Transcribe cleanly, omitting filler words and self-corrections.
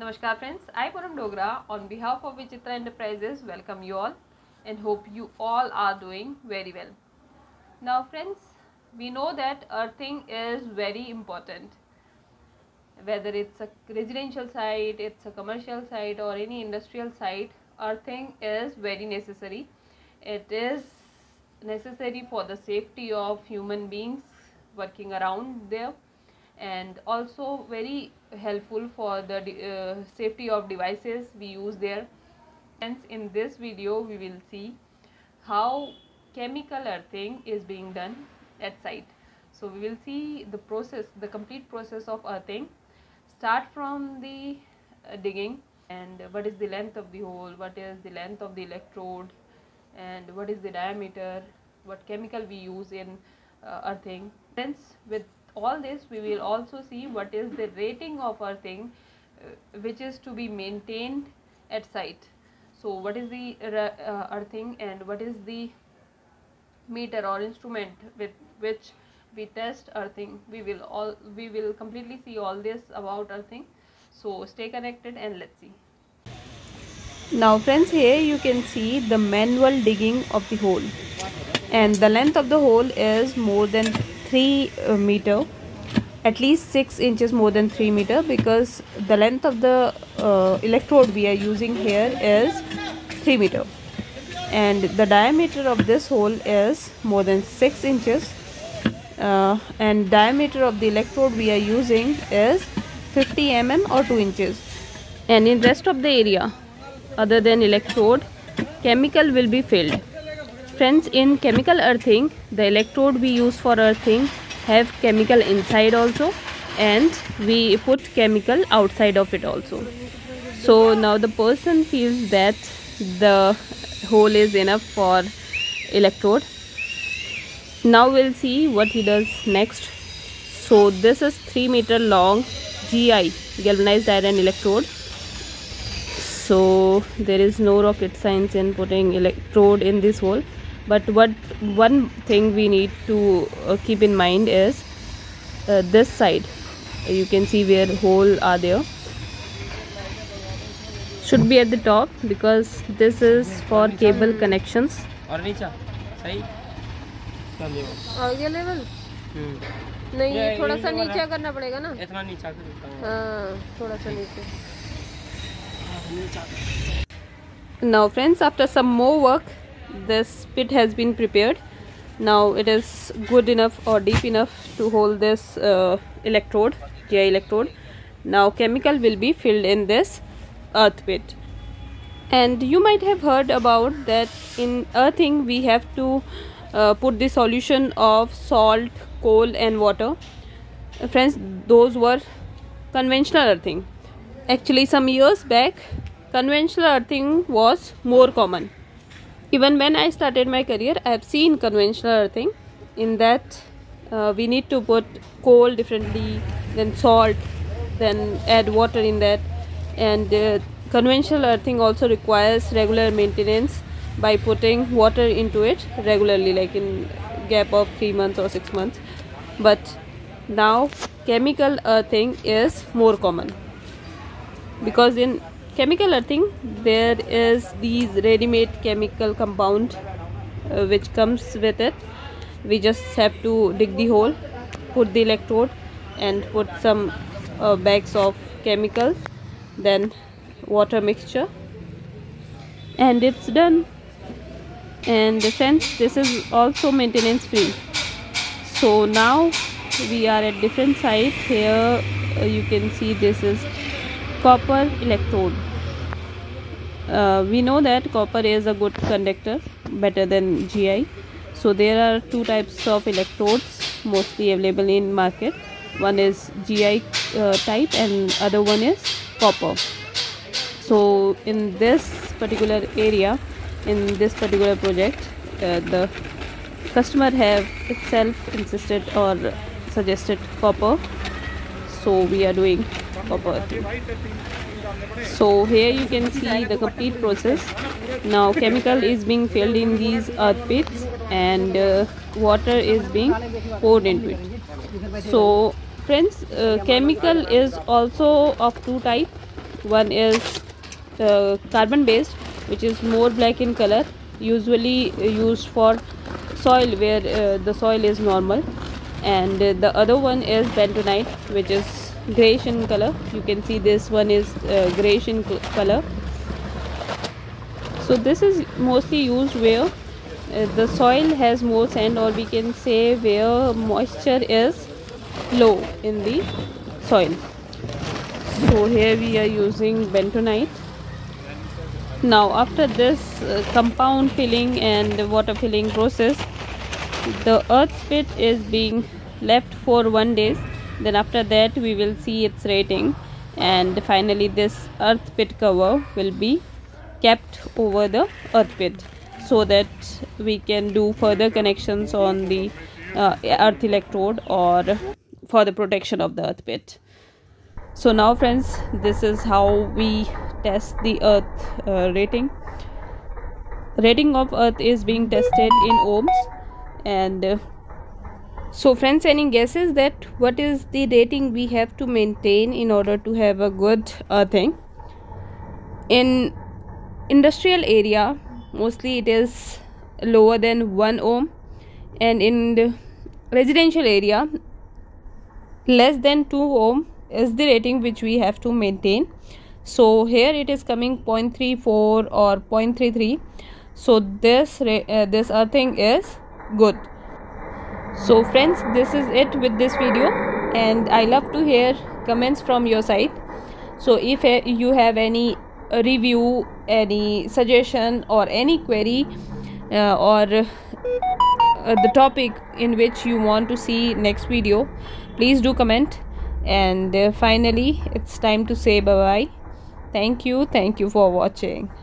Namaskar friends, I Param Dogra on behalf of Wechitra Enterprises welcome you all and hope you all are doing very well. Now friends, we know that earthing is very important. Whether it's a residential site, it's a commercial site or any industrial site, earthing is very necessary. It is necessary for the safety of human beings working around there, and also very helpful for the safety of devices we use there. Hence in this video we will see how chemical earthing is being done at site. So we will see the process, the complete process of earthing, start from the digging, and what is the length of the hole, what is the length of the electrode, and what is the diameter, what chemical we use in earthing. Hence with all this we will also see what is the rating of earthing which is to be maintained at site. So what is the earthing and what is the meter or instrument with which we test earthing. We will completely see all this about earthing. So stay connected and let's see. Now friends, here you can see the manual digging of the hole, and the length of the hole is more than 3 meter, at least 6 inches more than 3 meter, because the length of the electrode we are using here is 3 meter, and the diameter of this hole is more than 6 inches, and diameter of the electrode we are using is 50 mm or 2 inches. And in rest of the area other than electrode, chemical will be filled. Friends, in chemical earthing, the electrode we use for earthing have chemical inside also, and we put chemical outside of it also. So now the person feels that the hole is enough for electrode. Now we'll see what he does next. So this is 3 meter long GI, galvanized iron electrode. So there is no rocket science in putting electrode in this hole, but one thing we need to keep in mind is this side. You can see where hole are there, should be at the top, because this is for cable connections. आगे level नहीं, ये थोड़ा सा नीचे करना पड़ेगा ना, इतना नीचा कर, हाँ थोड़ा सा नीचे. Now friends, after some more work, this pit has been prepared. Now it is good enough or deep enough to hold this electrode, GI electrode. Now chemical will be filled in this earth pit. And you might have heard about that in earthing we have to put the solution of salt, coal and water. Friends, those were conventional earthing. Actually some years back conventional earthing was more common. Even when I started my career, I have seen conventional earthing. In that we need to put coal differently, then salt, then add water in that. And conventional earthing also requires regular maintenance by putting water into it regularly, like in gap of 3 months or 6 months. But now chemical earthing is more common, because in chemical earthing there is these ready-made chemical compound which comes with it. We just have to dig the hole, put the electrode and put some bags of chemicals, then water mixture, and it's done. And friends, this is also maintenance free. So now we are at different site. Here you can see this is copper electrode. We know that copper is a good conductor, better than GI. So there are two types of electrodes mostly available in market. One is GI type and other one is copper. So in this particular area, in this particular project, the customer have itself insisted or suggested copper, so we are doing copper. So here you can see the complete process. Now chemical is being filled in these earth pits, and water is being poured into it. So friends, chemical is also of two types. one is carbon based, which is more black in color, usually used for soil where the soil is normal, and the other one is bentonite, which is grayish in color. You can see this one is grayish in color. So this is mostly used where the soil has more sand, or we can say where moisture is low in the soil. So here we are using bentonite. Now after this compound filling and water filling process, the earth pit is being left for 1 day. Then after that we will see its rating, and finally this earth pit cover will be kept over the earth pit, so that we can do further connections on the earth electrode or for the protection of the earth pit. So now friends, this is how we test the earth rating. Rating of earth is being tested in ohms. And so friends, any guesses that what is the rating we have to maintain in order to have a good earthing? In industrial area, mostly it is lower than 1 ohm, and in the residential area, less than 2 ohm is the rating which we have to maintain. So here it is coming 0.34 or 0.33. So this earthing is good. So friends, this is it with this video, and I love to hear comments from your side. So if you have any review, any suggestion, or any query, or the topic in which you want to see next video, please do comment. And finally it's time to say bye bye. Thank you for watching.